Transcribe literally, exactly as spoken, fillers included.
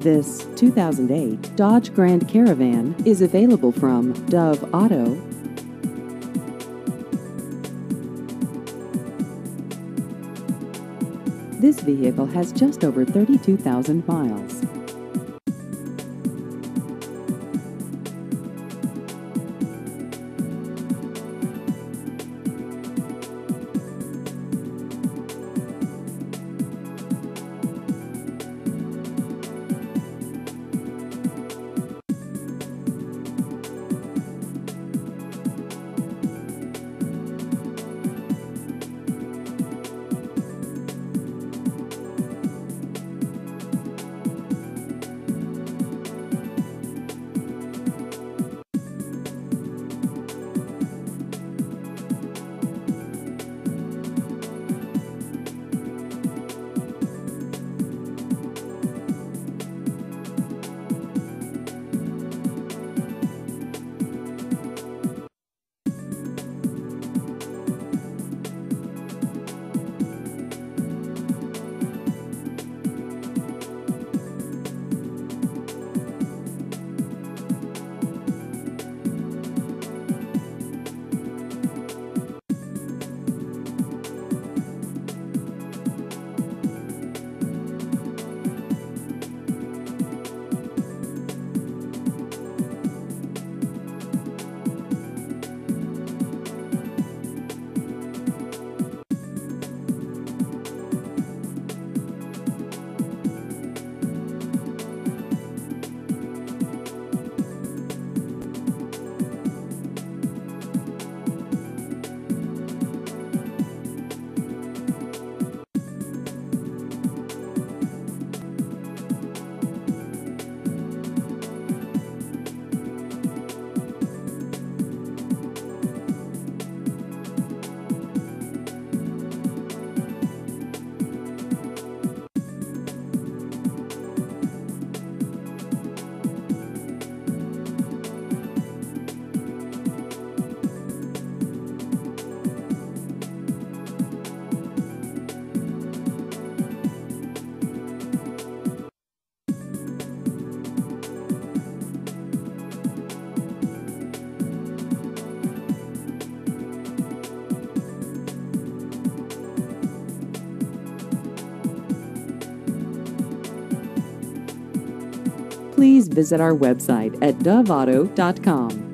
This two thousand eight Dodge Grand Caravan is available from Dove Auto. This vehicle has just over thirty-two thousand miles. Please visit our website at dove auto dot com.